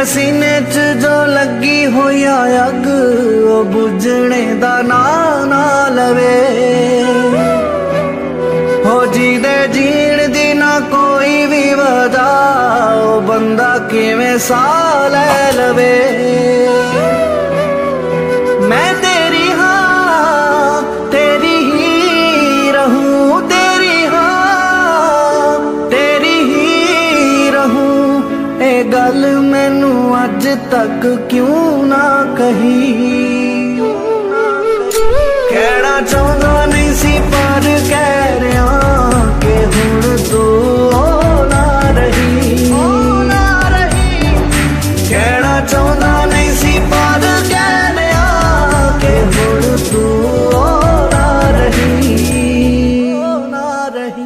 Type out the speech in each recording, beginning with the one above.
सीने च जो लगी होई अग ओ बुझने दा ना ना लवे। हो जी दे जीण दी ना कोई भी वजह ओ बंदा किवें सा ले लवे। मैं तेरी हाँ तेरी ही रहूं, तेरी हाँ तेरी ही रहूं। ए गल मैनू अज तक क्यों ना कही। कहना चाहता नहीं सी पर कह रहा कि हुण तू ना रही। कहना चाहता नहीं सी पर कह रहा कि हुण तू ना रही, ना रही।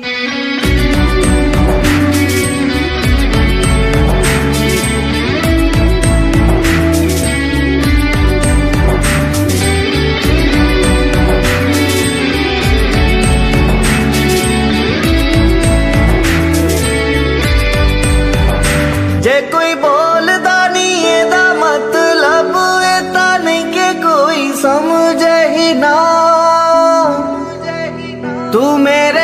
जे कोई बोलदा नहीं एदा मतलब एता नहीं के कोई समझे ही ना। तू मेरे